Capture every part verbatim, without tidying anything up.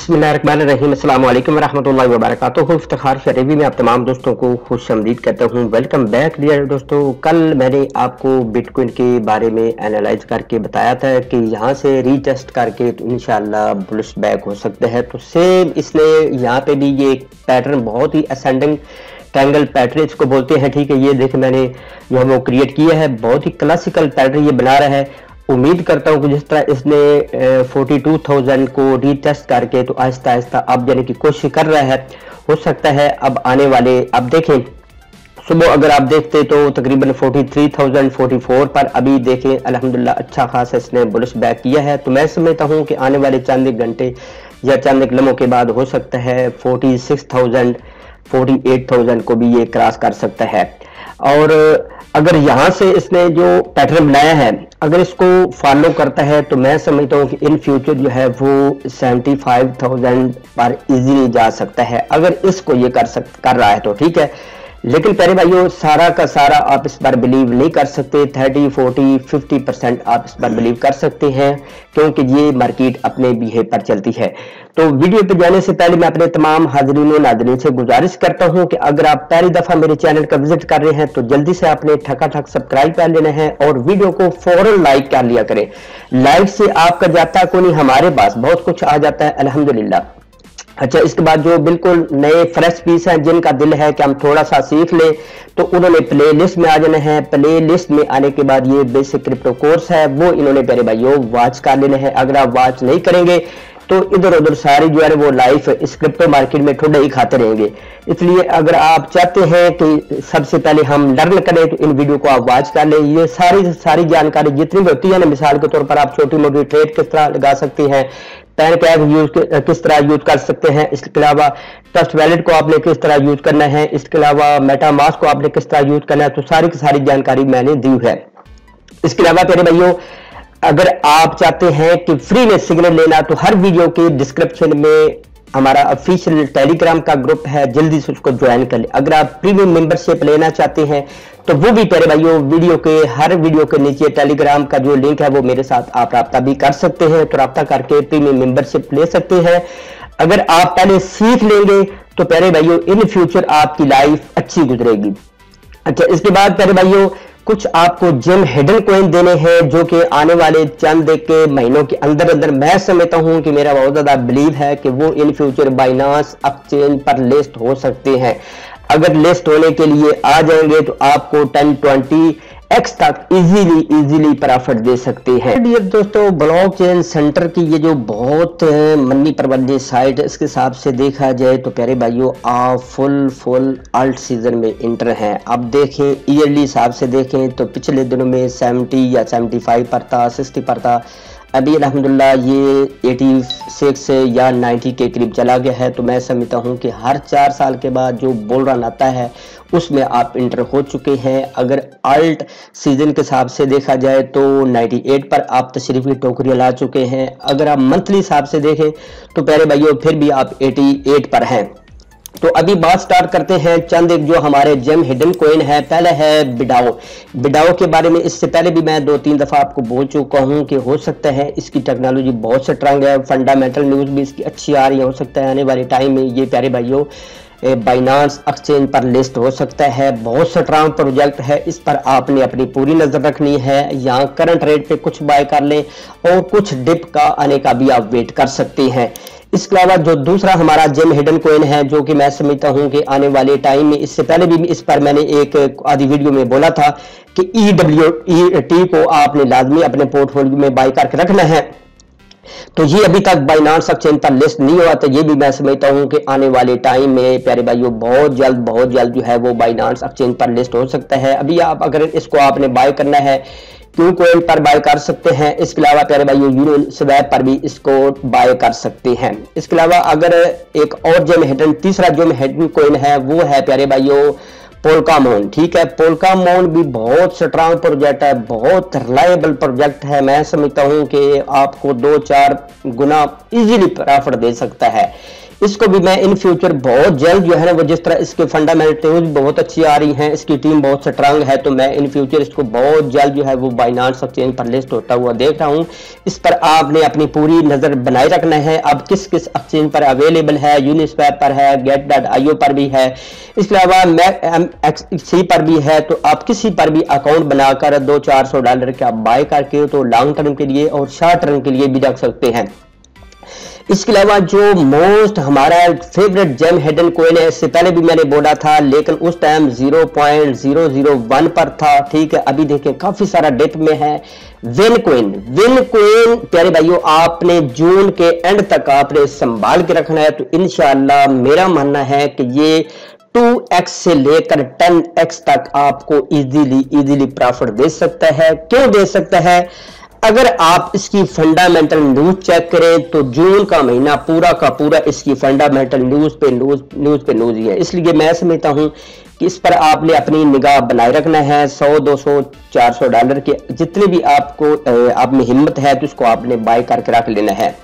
बिस्मिल्लाहिर्रहमानिर्रहीम अस्सलाम वालेकुम रहमतुल्लाहि व बरकातुहू। इफ्तिखार शरीफी में आप तमाम दोस्तों को खुशामदीद कहता हूँ। वेलकम बैक डियर दोस्तों। कल मैंने आपको बिटकॉइन के बारे में एनालाइज करके बताया था कि यहाँ से रीटेस्ट करके तो इंशाल्लाह बुलिश बैक हो सकते हैं। तो सेम इसने यहाँ पे भी ये पैटर्न बहुत ही असेंडिंग ट्रायंगल पैटर्न इसको बोलते हैं, ठीक है। ये देखें मैंने जो है वो क्रिएट किया है, बहुत ही क्लासिकल पैटर्न ये बना रहा है। उम्मीद करता हूँ कि जिस तरह इसने बयालीस हज़ार को रीटेस्ट करके तो आहिस्ता आहिस्ता अब जाने की कोशिश कर रहा है, हो सकता है अब आने वाले, अब देखें सुबह अगर आप देखते तो तकरीबन तैंतालीस हज़ार चौवालीस पर अभी देखें अल्हम्दुलिल्लाह अच्छा खासा इसने बुलिश बैक किया है। तो मैं समझता हूँ कि आने वाले चंद एक घंटे या चंद एक लम्हों के बाद हो सकता है छियालीस हज़ार अड़तालीस हज़ार को भी ये क्रॉस कर सकता है। और अगर यहाँ से इसने जो पैटर्न बनाया है अगर इसको फॉलो करता है तो मैं समझता हूँ कि इन फ्यूचर जो है वो पचहत्तर हज़ार पर इजीली जा सकता है अगर इसको ये कर सक कर रहा है तो, ठीक है। लेकिन प्यारे भाइयों सारा का सारा आप इस पर बिलीव नहीं कर सकते। तीस, चालीस, पचास परसेंट आप इस पर बिलीव कर सकते हैं क्योंकि ये मार्केट अपने बिहेव पर चलती है। तो वीडियो पे जाने से पहले मैं अपने तमाम हाजरीन और नाज़रीन से गुजारिश करता हूं कि अगर आप पहली दफा मेरे चैनल का विजिट कर रहे हैं तो जल्दी से आपने ठका ठक सब्सक्राइब कर लेना है और वीडियो को फौरन लाइक कर लिया करें। लाइक से आपका जाता को नहीं, हमारे पास बहुत कुछ आ जाता है अल्हम्दुलिल्लाह। अच्छा, इसके बाद जो बिल्कुल नए फ्रेश पीस हैं जिनका दिल है कि हम थोड़ा सा सीख लें तो उन्होंने प्ले लिस्ट में आ जाना है। प्ले लिस्ट में आने के बाद ये बेसिक क्रिप्टो कोर्स है वो इन्होंने प्यारे भाइयों वॉच कर लेना है। अगर आप वॉच नहीं करेंगे तो इधर उधर सारी जो है वो लाइफ इस क्रिप्टो मार्केट में ठुड्डे ही खाते रहेंगे। इसलिए अगर आप चाहते हैं कि सबसे पहले हम लर्न करें तो इन वीडियो को आप वॉच कर लें। ये सारी सारी जानकारी जितनी भी होती है ना, मिसाल के तौर पर आप छोटी मोटी ट्रेड किस तरह लगा सकते हैं, पैन कैश यूज किस तरह यूज कर सकते हैं, इसके अलावा ट्रस्ट वैलेट को आपने किस तरह यूज करना है, इसके अलावा मेटामास्क को आपने किस तरह यूज करना है, तो सारी की सारी जानकारी मैंने दी है। इसके अलावा प्यारे भाइयों अगर आप चाहते हैं कि फ्री में सिग्नल लेना तो हर वीडियो के डिस्क्रिप्शन में हमारा ऑफिशियल टेलीग्राम का ग्रुप है, जल्दी से उसको ज्वाइन कर ले। अगर आप प्रीमियम मेंबरशिप लेना चाहते हैं तो वो भी प्यारे भाइयों वीडियो के हर वीडियो के नीचे टेलीग्राम का जो लिंक है वो मेरे साथ आप राब्ता भी कर सकते हैं। तो राब्ता करके प्रीमियम मेंबरशिप ले सकते हैं। अगर आप पहले सीख लेंगे तो प्यारे भाइयों इन फ्यूचर आपकी लाइफ अच्छी गुजरेगी। अच्छा, इसके बाद प्यारे भाइयों कुछ आपको जेम हिडन कॉइन देने हैं जो कि आने वाले चंद के महीनों के अंदर अंदर मैं समझता हूं कि मेरा बहुत ज्यादा बिलीव है कि वो इन फ्यूचर बाइनांस एक्सचेंज पर लिस्ट हो सकते हैं। अगर लिस्ट होने के लिए आ जाएंगे तो आपको टेन ट्वेंटी एक्स तक इजीली इजीली प्रॉफिट दे सकते हैं। डियर दोस्तों, ब्लॉकचेन सेंटर की ये जो बहुत मनी प्रबंधित साइट है इसके हिसाब से देखा जाए तो प्यारे भाइयों आप फुल फुल अल्ट सीजन में इंटर हैं। अब देखें ईयरली हिसाब से देखें तो पिछले दिनों में सेवेंटी या सेवेंटी फाइव पर था, सिक्सटी पर था। अभी अल्हम्दुलिल्लाह ये छियासी या नब्बे के करीब चला गया है। तो मैं समझता हूँ कि हर चार साल के बाद जो बुल रन आता है उसमें आप इंटर हो चुके हैं। अगर अल्ट सीजन के हिसाब से देखा जाए तो अट्ठानवे पर आप तशरीफ की टोकरी ला चुके हैं। अगर आप मंथली हिसाब से देखें तो प्यारे भाइयों फिर भी आप अठासी पर हैं। तो अभी बात स्टार्ट करते हैं चंद एक जो हमारे जेम हिडन कॉइन है। पहले है बिडाओ। बिडाओ के बारे में इससे पहले भी मैं दो तीन दफा आपको बोल चुका हूं कि हो सकता है इसकी टेक्नोलॉजी बहुत स्ट्रांग है, फंडामेंटल न्यूज भी इसकी अच्छी आ रही है। हो सकता है आने वाले टाइम में ये प्यारे भाइयों बाइनांस एक्सचेंज पर लिस्ट हो सकता है। बहुत स्ट्रांग प्रोजेक्ट है, इस पर आपने अपनी पूरी नजर रखनी है। यहाँ करंट रेट पे कुछ बाय कर लें और कुछ डिप का आने का भी आप वेट कर सकते हैं। इसके अलावा जो दूसरा हमारा जेम हिडन कॉइन है जो कि मैं समझता हूं कि आने वाले टाइम में, इससे पहले भी इस पर मैंने एक आधी वीडियो में बोला था कि ई डब्ल्यू ई टी को आपने लाजमी अपने पोर्टफोलियो में बाय करके रखना है। तो ये अभी तक बाइनांस एक्सचेंज पर लिस्ट नहीं हुआ, तो ये भी मैं समझता हूं कि आने वाले टाइम में प्यारे भाइयों बहुत जल्द बहुत जल्द जो है वो बाइनांस एक्सचेंज पर लिस्ट हो सकता है। अभी आप अगर इसको आपने बाय करना है क्यू कॉइन पर बाय कर सकते हैं। इसके अलावा प्यारे भाइयों यूनियन स्वैप पर भी इसको बाय कर सकते हैं। इसके अलावा अगर एक और जेम हिडन तीसरा जो हिडन कॉइन है वो है प्यारे भाइयों पोल्कामोन, ठीक है। पोल्कामोन भी बहुत स्ट्रांग प्रोजेक्ट है, बहुत रिलायबल प्रोजेक्ट है। मैं समझता हूं कि आपको दो चार गुना इजीली प्रॉफिट दे सकता है। इसको भी मैं इन फ्यूचर बहुत जल्द जो है ना वो जिस तरह इसके फंडामेंटल्स बहुत अच्छी आ रही हैं, इसकी टीम बहुत स्ट्रांग है, तो मैं इन फ्यूचर इसको बहुत जल्द जो है वो बाइनांस एक्सचेंज पर लिस्ट होता हुआ देख रहा हूँ। इस पर आपने अपनी पूरी नजर बनाए रखना है। अब किस किस एक्सचेंज पर अवेलेबल है, यूनिस्वैप पर है, गेट डॉट आई ओ पर भी है, इसके अलावा मैक्सी पर भी है। तो आप किसी पर भी अकाउंट बनाकर दो चार सौ डॉलर का बाय करके तो लॉन्ग टर्म के लिए और शॉर्ट टर्म के लिए भी रख सकते हैं। इसके अलावा जो मोस्ट हमारा फेवरेट जेम हिडन कॉइन है, इससे पहले भी मैंने बोला था, लेकिन उस time zero point zero zero one पर था, ठीक है। अभी देखें काफी सारा डिप में है। विन कॉइन, विन कॉइन प्यारे भाइयों आपने जून के एंड तक आपने संभाल के रखना है। तो इंशाअल्लाह मेरा मानना है कि ये टू एक्स से लेकर टेन एक्स तक आपको इजीली इजीली प्रॉफिट दे सकता है। क्यों दे सकता है? अगर आप इसकी फंडामेंटल न्यूज चेक करें तो जून का महीना पूरा का पूरा इसकी फंडामेंटल न्यूज पे न्यूज न्यूज पे न्यूज ही है। इसलिए मैं समझता हूं कि इस पर आपने अपनी निगाह बनाए रखना है। सौ दो सौ चार सौ डॉलर के जितने भी आपको आप में हिम्मत है तो उसको आपने बाय करके रख लेना है।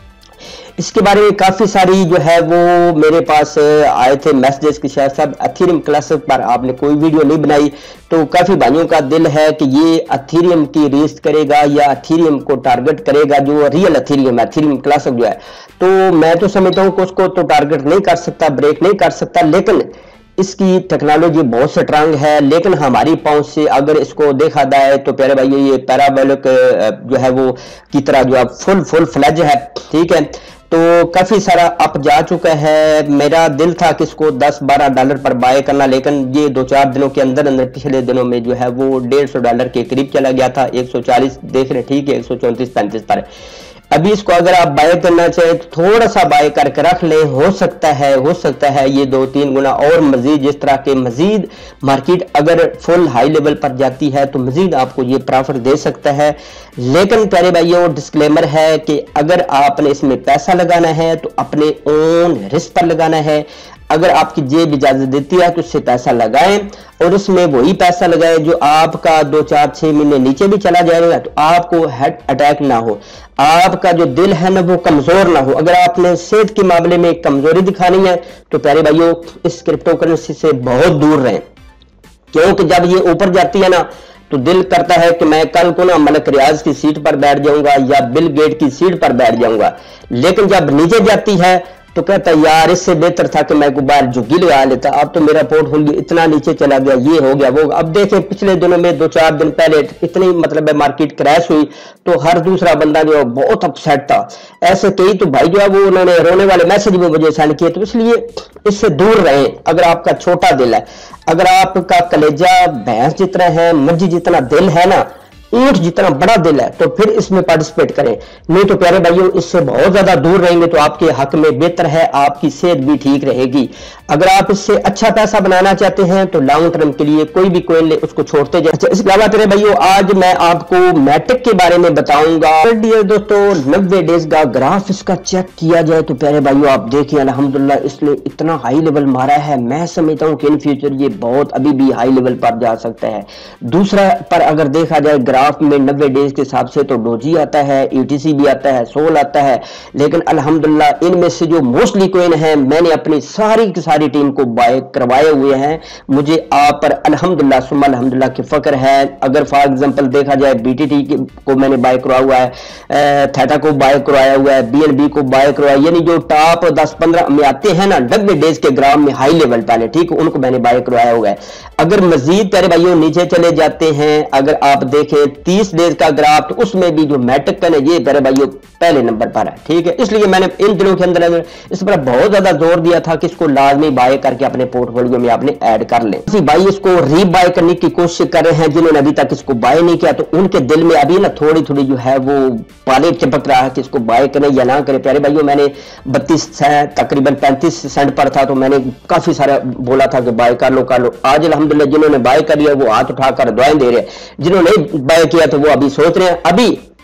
इसके बारे में काफी सारी जो है वो मेरे पास आए थे मैसेजेस की, शायद सब एथेरियम क्लासेस पर आपने कोई वीडियो नहीं बनाई। तो काफी भाइयों का दिल है कि ये एथेरियम की रेस करेगा या एथेरियम को टारगेट करेगा, जो रियल एथेरियम है, एथेरियम क्लासेस जो है। तो मैं तो समझता हूँ कि उसको तो टारगेट नहीं कर सकता, ब्रेक नहीं कर सकता, लेकिन इसकी टेक्नोलॉजी बहुत स्ट्रांग है। लेकिन हमारी पहुंच से अगर इसको देखा जाए तो प्यारे भाई ये पैराबोलिक जो है वो की तरह जो है फुल फुल फ्लैज है, ठीक है। तो काफी सारा अप जा चुका है। मेरा दिल था कि इसको दस बारह डॉलर पर बाय करना, लेकिन ये दो चार दिनों के अंदर अंदर पिछले दिनों में जो है वो डेढ़ सौ डॉलर के करीब चला गया था। एक सौ चालीस देख रहे, ठीक है, एक सौ चौंतीस पैंतीस पर। अभी इसको अगर आप बाय करना चाहे तो थोड़ा सा बाय करके रख ले, हो सकता है हो सकता है ये दो तीन गुना और मजीद जिस तरह के मजीद मार्केट अगर फुल हाई लेवल पर जाती है तो मजीद आपको ये प्रॉफिट दे सकता है। लेकिन प्यारे भाइयों डिस्क्लेमर है कि अगर आपने इसमें पैसा लगाना है तो अपने ओन रिस्क पर लगाना है। अगर आपकी जेब इजाजत देती है तो उससे पैसा लगाएं और उसमें वही पैसा लगाएं जो आपका दो चार छह महीने नीचे भी चला जाएगा तो आपको हार्ट अटैक ना हो, आपका जो दिल है ना वो कमजोर ना हो। अगर आपने सेहत के मामले में कमजोरी दिखानी है तो प्यारे भाइयों इस क्रिप्टो करेंसी से बहुत दूर रहें, क्योंकि जब ये ऊपर जाती है ना तो दिल करता है कि मैं कल को ना मलक रियाज की सीट पर बैठ जाऊंगा या बिल गेट की सीट पर बैठ जाऊंगा। लेकिन जब नीचे जाती है तो कहता है यार इससे बेहतर था कि मैं बाहर झुग्गी लगा लेता, अब तो मेरा पोर्टफोलियो इतना नीचे चला गया, ये हो गया वो। अब देखें पिछले दिनों में दो चार दिन पहले इतनी मतलब है मार्केट क्रैश हुई तो हर दूसरा बंदा जो बहुत अपसेट था। ऐसे कई तो भाई जो है वो उन्होंने रोने वाले मैसेज भी मुझे सेंड किए। तो इसलिए इससे दूर रहें। अगर आपका छोटा दिल है, अगर आपका कलेजा भैंस जितना है, मर्जी जितना दिल है ना, ऊंट जितना बड़ा दिल है, तो फिर इसमें पार्टिसिपेट करें। नहीं तो प्यारे भाइयों इससे बहुत ज्यादा दूर रहेंगे तो आपके हक में बेहतर है, आपकी सेहत भी ठीक रहेगी। अगर आप इससे अच्छा पैसा बनाना चाहते हैं तो लॉन्ग टर्म के लिए कोई भी कॉइन ले उसको छोड़ते जाए। अच्छा, इसके अलावा प्यारे भाइयों आज मैं आपको मैटिक के बारे में बताऊंगा। डियर दोस्तों नब्बे डेज का ग्राफ इसका चेक किया जाए तो प्यारे भाइयों आप देखिए अल्हम्दुलिल्लाह इसने इतना हाई लेवल मारा है। मैं समझता हूँ कि इन फ्यूचर ये बहुत अभी भी हाई लेवल पर जा सकता है। दूसरा पर अगर देखा जाए ग्राफ में नब्बे डेज के हिसाब से तो डोजी आता है, ईटीसी भी आता है, सोल आता है, लेकिन अल्हम्दुलिल्लाह इनमें से जो मोस्टली कॉइन है मैंने अपनी सारी की सारी टीम को बाय करवाए हुए हैं। मुझे आप पर अल्हम्दुलिल्लाह सुम्मा अल्हम्दुलिल्लाह की फक्र है। अगर फॉर एग्जांपल देखा जाए बीटीटी को मैंने बाय करवाया हुआ है, थेटा को बाय करवाया हुआ है, बीएनबी को बाय करवाया, यानी जो टॉप दस पंद्रह में आते हैं ना नब्बे डेज के ग्राफ में हाई लेवल पहले, ठीक है, उनको मैंने बाय करवाया हुआ है। अगर मजीद प्यारे भाइयों नीचे चले जाते हैं, अगर आप देखें तीस डेज का ग्राफ तो उसमें भी जो मैटिक का ये प्यारे भाइयों पहले नंबर पर है, ठीक है। इसलिए मैंने इन दिनों के अंदर इस पर बहुत ज्यादा जोर दिया था कि इसको लाजमी बाय करके अपने पोर्टफोलियो में आपने ऐड कर लें। भाई इसको री बाय करने की कोशिश कर रहे हैं जिन्होंने अभी तक इसको बाय नहीं किया, तो उनके दिल में अभी ना थोड़ी थोड़ी जो है वो पानी चपक रहा है कि इसको बाय करें या ना करें। प्यारे भाइयों मैंने बत्तीस तकरीबन पैंतीस सेंट पर था तो मैंने काफी सारा बोला था कि बाय कर लो कर लो। आज अल्हम्दुलिल्लाह जिन्होंने बाय कर लिया वो हाथ उठाकर दुआएं दे रहे हैं, जिन्होंने बाय किया तो वो अभी सोच रहे हैं। अभी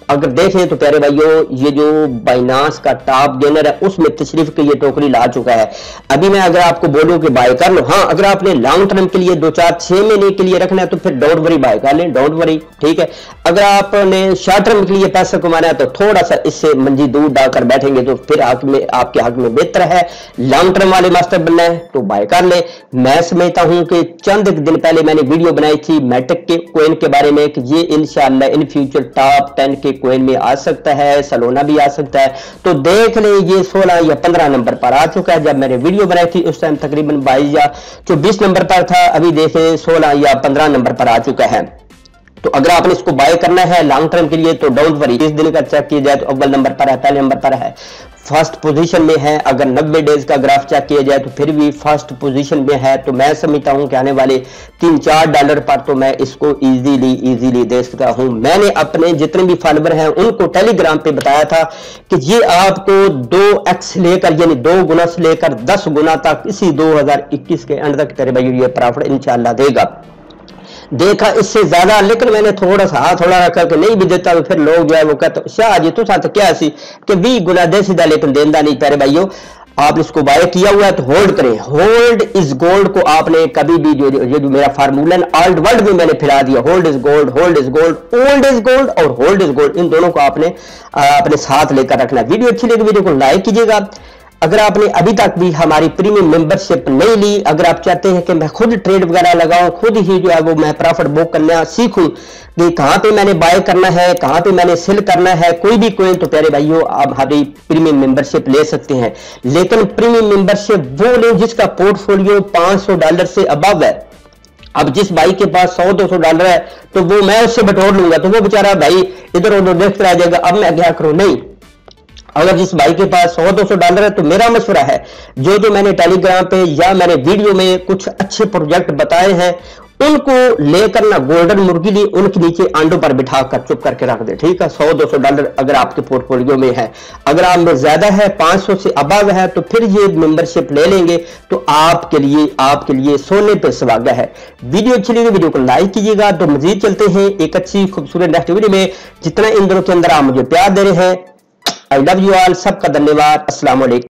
अगर देखें तो प्यारे भाइयों, ये जो बाइनांस का टॉप गेनर है उसमें तशरीफ की ये टोकरी ला चुका है। अभी मैं अगर आपको बोलूं कि बाय कर लो, हाँ अगर आपने लॉन्ग टर्म के लिए दो चार छह महीने के लिए रखना है तो फिर डोंट वरी, बाय कर लें, डोंट वरी, ठीक है। अगर आपने शॉर्ट टर्म के लिए पैसा कमाना है तो थोड़ा सा इससे मंजी दूर डालकर बैठेंगे तो फिर हक में, आपके हक में बेहतर है। लॉन्ग टर्म वाले मास्टर बनना है तो बाय कर ले। मैं समझता हूं कि चंद दिन पहले मैंने वीडियो बनाई थी मैटिक के कोइन के बारे में कि ये इंशाल्लाह इन फ्यूचर टॉप टेन के कोइन में आ सकता है, सलोना भी आ सकता है। तो देख ले ये सोलह या पंद्रह नंबर पर आ चुका है। जब मैंने वीडियो बनाई थी उस टाइम तकरीबन बाईस या चौबीस नंबर पर था, अभी देखें सोलह या पंद्रह नंबर पर आ चुका है। तो अगर आपने इसको बाय करना है लॉन्ग टर्म के लिए तो डोंट वरी, इस दिन का चेक किया जाए तो अव्वल नंबर पर है, पहले नंबर पर है, फर्स्ट पोजीशन में है। अगर नब्बे डेज का ग्राफ चेक किया जाए तो फिर भी फर्स्ट पोजीशन में है। तो मैं समझता हूं कि आने वाले तीन चार डॉलर पर तो मैं इसको इजीली इजीली दे सकता हूं। मैंने अपने जितने भी फॉलोअर हैं उनको टेलीग्राम पे बताया था कि ये आपको दो एक्स लेकर यानी दो गुना से लेकर दस गुना तक इसी दो हजार इक्कीस के एंड तक तेरे भाई ये प्रॉफिट इंशाल्लाह देगा। देखा इससे ज्यादा, लेकिन मैंने थोड़ा सा हाथ थोड़ा रखा कि नहीं भी देता तो फिर लोग जो है वो कहते शाह जी तो साथ क्या सी कि भी गुना दे सीधा लेकिन देंदा नहीं। प्यारे भाइयों, आपने इसको बाय किया हुआ है तो होल्ड करें। होल्ड इज गोल्ड को आपने कभी भी जो ये जो मेरा फार्मूला ऑल्ड वर्ल्ड में मैंने फिरा दिया, hold is gold, hold is gold, old is gold और होल्ड इज गोल्ड, इन दोनों को आपने अपने साथ लेकर रखना। वीडियो अच्छी लगी वीडियो को लाइक कीजिएगा। अगर आपने अभी तक भी हमारी प्रीमियम मेंबरशिप नहीं ली, अगर आप चाहते हैं कि मैं खुद ट्रेड वगैरह लगाऊं, खुद ही जो है वो मैं प्रॉफिट बुक करना सीखूं कि कहां पे मैंने बाय करना है, कहां पे मैंने सेल करना है कोई भी कोइन, तो प्यारे भाइयों आप हमारी प्रीमियम मेंबरशिप ले सकते हैं। लेकिन प्रीमियम मेंबरशिप वो लें जिसका पोर्टफोलियो पांच सौ डॉलर से अबव है। अब जिस भाई के पास सौ दो सौ डॉलर है तो वो मैं उससे बटोर लूंगा तो वो बेचारा भाई इधर उधर देखता रह जाएगा, अब मैं क्या करूं। नहीं, अगर जिस भाई के पास सौ दो सौ डॉलर है तो मेरा मशवरा है जो जो मैंने टेलीग्राम पे या मैंने वीडियो में कुछ अच्छे प्रोजेक्ट बताए हैं उनको लेकर ना गोल्डन मुर्गी ली, उनके नीचे आंडों पर बिठा कर चुप करके रख दे, ठीक है। सौ दो सौ डॉलर अगर आपके पोर्टफोलियो में है, अगर आप में ज्यादा है पांच सौ से अबव है तो फिर ये मेंबरशिप ले लेंगे तो आपके लिए आपके लिए सोने पे सुहागा है। वीडियो अच्छी लगी वीडियो को लाइक कीजिएगा। तो मजीद चलते हैं एक अच्छी खूबसूरत नेक्स्ट वीडियो में। जितना इन दिनों के अंदर आप मुझे प्यार दे रहे हैं, आई लव यू ऑल, सबका धन्यवाद। अस्सलाम वालेकुम।